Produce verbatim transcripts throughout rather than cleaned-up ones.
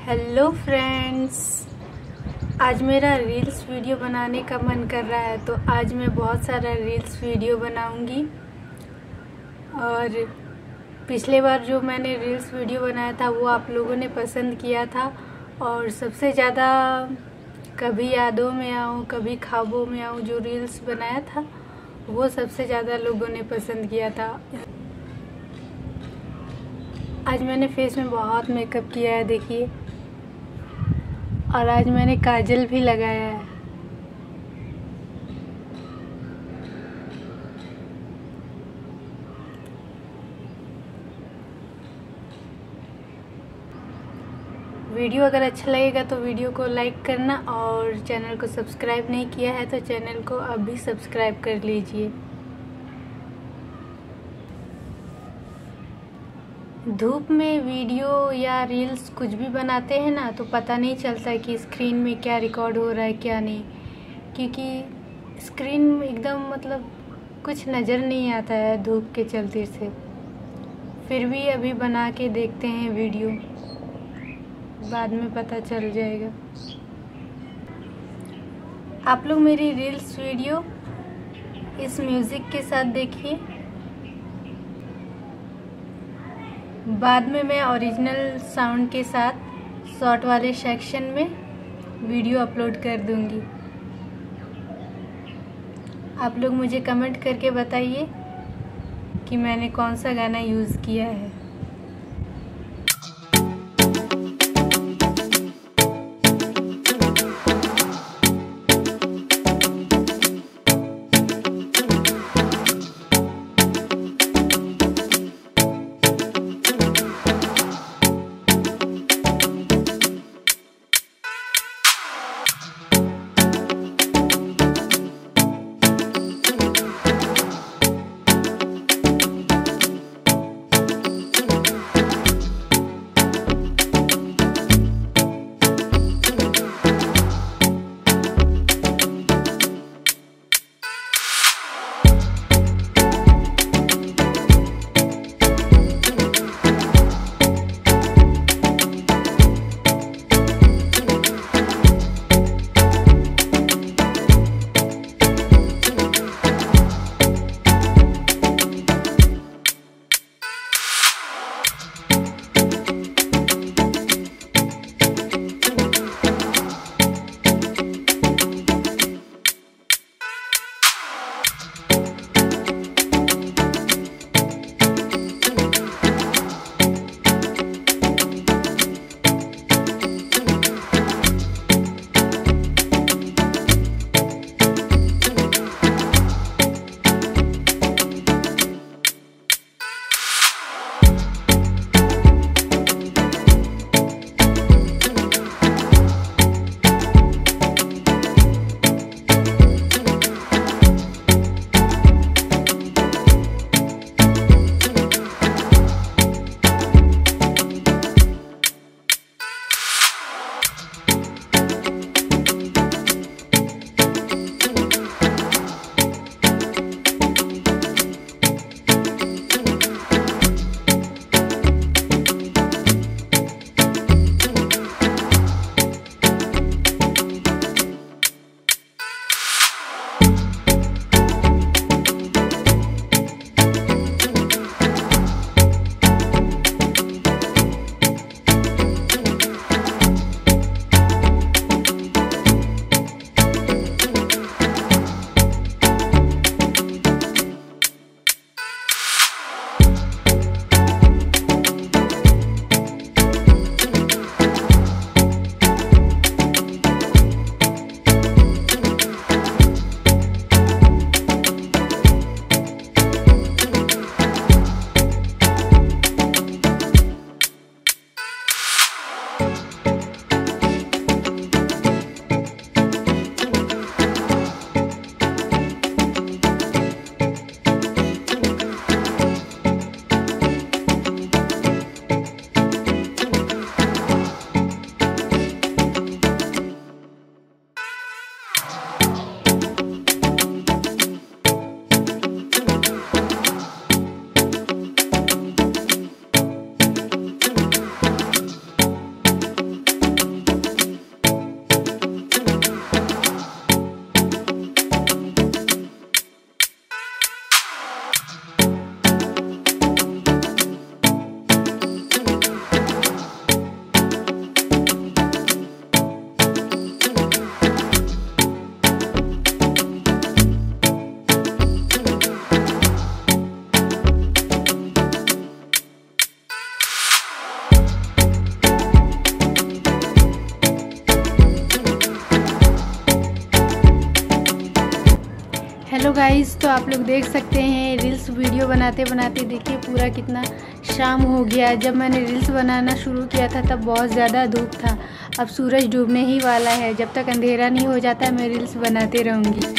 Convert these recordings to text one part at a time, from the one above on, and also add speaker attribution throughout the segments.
Speaker 1: Hello friends, आज मेरा reels video बनाने का मन कर रहा है तो आज मैं बहुत सारा रील्स वीडियो बनाऊंगी। और पिछले बार जो मैंने रील्स वीडियो बनाया था वो आप लोगों ने पसंद किया था और सबसे ज़्यादा कभी यादों में आऊँ कभी ख्वाबों में आऊँ जो रील्स बनाया था वो सबसे ज़्यादा लोगों ने पसंद किया था। आज मैंने फेस में बहुत मेकअप किया है, देखिए, और आज मैंने काजल भी लगाया है। वीडियो अगर अच्छा लगेगा तो वीडियो को लाइक करना और चैनल को सब्सक्राइब नहीं किया है तो चैनल को अभी सब्सक्राइब कर लीजिए। धूप में वीडियो या रील्स कुछ भी बनाते हैं ना तो पता नहीं चलता है कि स्क्रीन में क्या रिकॉर्ड हो रहा है क्या नहीं, क्योंकि स्क्रीन में एकदम मतलब कुछ नज़र नहीं आता है धूप के चलते से। फिर भी अभी बना के देखते हैं वीडियो, बाद में पता चल जाएगा। आप लोग मेरी रील्स वीडियो इस म्यूज़िक के साथ देखिए, बाद में मैं ओरिजिनल साउंड के साथ शॉर्ट वाले सेक्शन में वीडियो अपलोड कर दूंगी। आप लोग मुझे कमेंट करके बताइए कि मैंने कौन सा गाना यूज़ किया है। गाइस, तो आप लोग देख सकते हैं रील्स वीडियो बनाते बनाते देखिए पूरा कितना शाम हो गया। जब मैंने रील्स बनाना शुरू किया था तब बहुत ज़्यादा धूप था। अब सूरज डूबने ही वाला है। जब तक अंधेरा नहीं हो जाता मैं रील्स बनाते रहूँगी।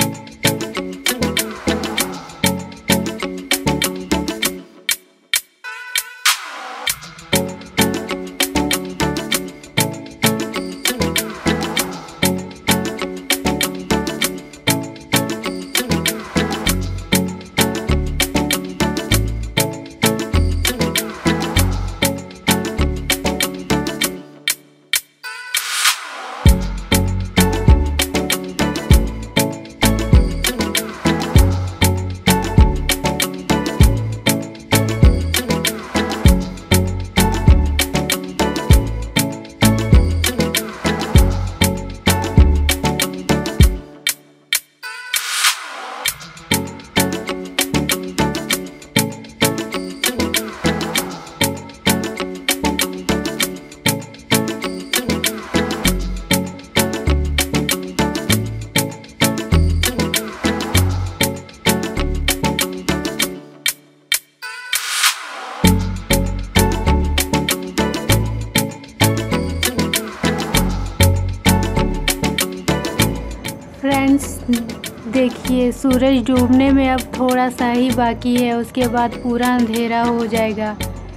Speaker 1: फ्रेंड्स देखिए, सूरज डूबने में अब थोड़ा सा ही बाकी है, उसके बाद पूरा अंधेरा हो जाएगा।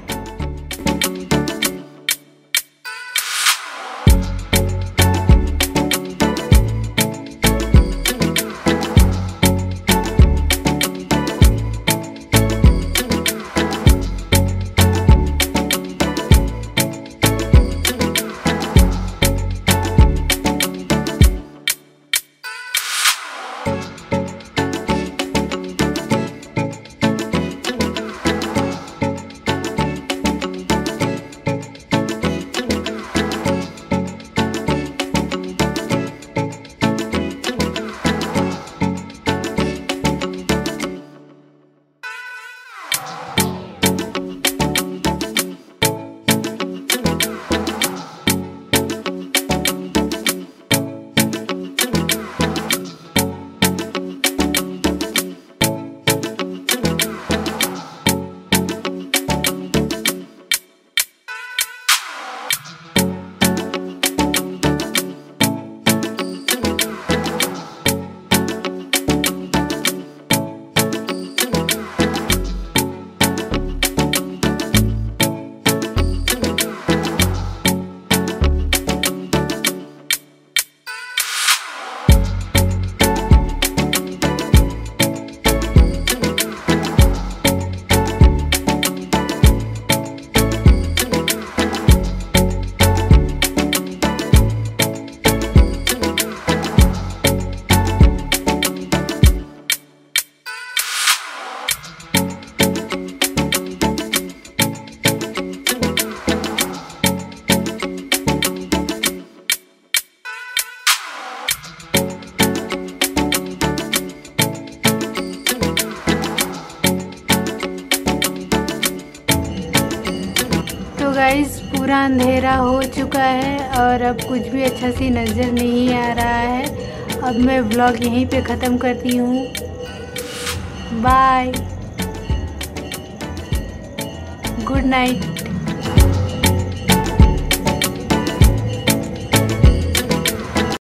Speaker 1: गाइस, पूरा अंधेरा हो चुका है और अब कुछ भी अच्छा सी नज़र नहीं आ रहा है। अब मैं व्लॉग यहीं पे ख़त्म करती हूँ। Bye, good night.